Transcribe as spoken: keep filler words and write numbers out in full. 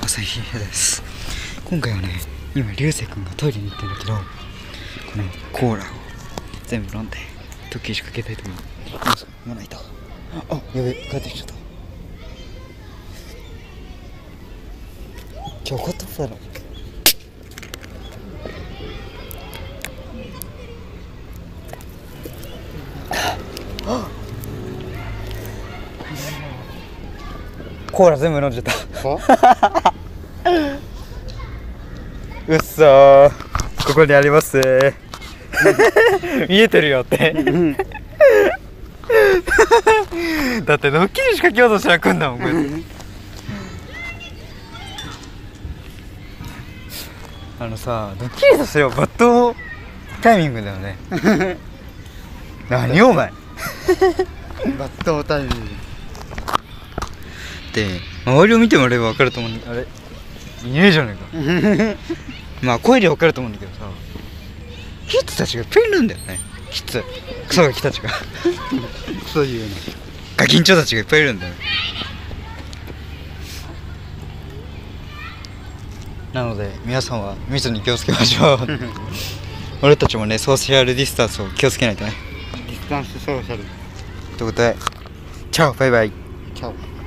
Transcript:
朝日です。今回はね、今流星君がトイレに行ってるんだけど、このコーラを全部飲んで時計仕掛けたいと思います。飲まないと。あ、やべ、帰ってきちゃった。ちょこっとだろ。コーラ全部飲んじゃった。うっそー、ここにあります見えてるよってだってドッキリ仕掛けようとしたら来んだもんこうやってあのさ、ドッキリとしてはバッドタイミングだよね何お前バッドタイミングで、周りを見てもらえば分かると思うんだ。あれいねえじゃねえかまあ声で分かると思うんだけどさ、キッズたちがいっぱいいるんだよね。キッズクソガキたちがそういうのガキンチョたちがいっぱいいるんだよ。なので皆さんは密に気をつけましょう俺たちもね、ソーシャルディスタンスを気をつけないとね。 ディスタンスソーシャルということで、チャオバイバイ。 チャオ。